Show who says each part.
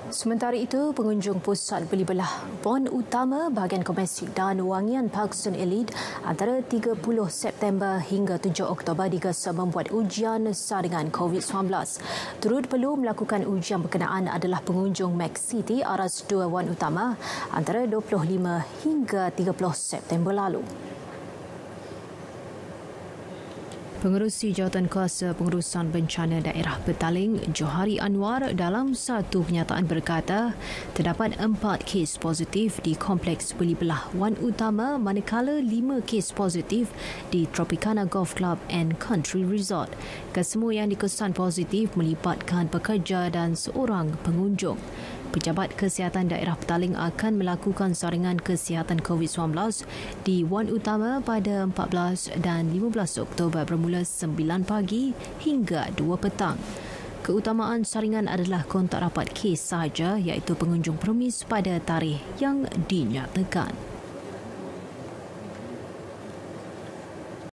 Speaker 1: Sementara itu, pengunjung pusat beli belah Bond Utama bahagian Komersial dan Wangian Parkson Elite antara 30 September hingga 7 Oktober digesa membuat ujian saringan COVID-19. Turut perlu melakukan ujian berkenaan adalah pengunjung Max City Aras 2 Wan Utama antara 25 hingga 30 September lalu. Pengerusi Jawatan Kuasa Pengurusan Bencana Daerah Petaling, Johari Anwar, dalam satu pernyataan berkata, terdapat 4 kes positif di Kompleks Beli Belah Wan Utama manakala 5 kes positif di Tropicana Golf Club and Country Resort. Kesemua yang dikesan positif melibatkan pekerja dan seorang pengunjung. Pejabat Kesihatan Daerah Petaling akan melakukan saringan kesihatan COVID-19 di Wan Utama pada 14 dan 15 Oktober bermula 9 pagi hingga 2 petang. Keutamaan saringan adalah kontak rapat kes sahaja iaitu pengunjung permis pada tarikh yang dinyatakan.